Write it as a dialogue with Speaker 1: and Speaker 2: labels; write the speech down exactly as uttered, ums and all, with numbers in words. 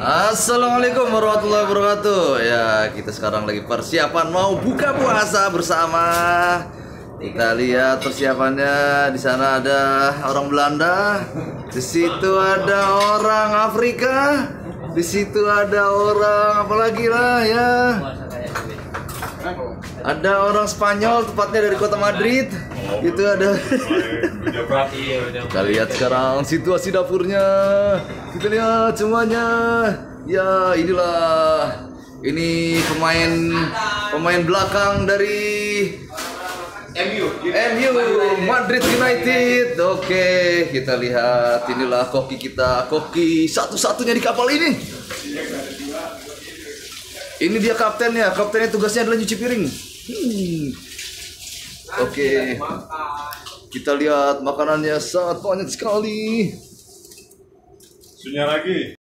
Speaker 1: Assalamualaikum warahmatullahi wabarakatuh. Ya, kita sekarang lagi persiapan mau buka puasa bersama. Kita lihat persiapannya. Di sana ada orang Belanda, di situ ada orang Afrika, di situ ada orang apalagi lah ya. Ada orang Spanyol, tepatnya dari kota Madrid. Itu ada. Kita lihat sekarang situasi dapurnya. Kita lihat semuanya. Ya, inilah. Ini pemain pemain belakang dari
Speaker 2: M U
Speaker 1: M U Madrid United. Oke, kita lihat inilah koki kita, koki satu-satunya di kapal ini. Ini dia kaptennya, kaptennya tugasnya adalah nyuci piring. Hmm. Oke, kita lihat makanannya sangat banyak sekali.
Speaker 2: Sunya lagi.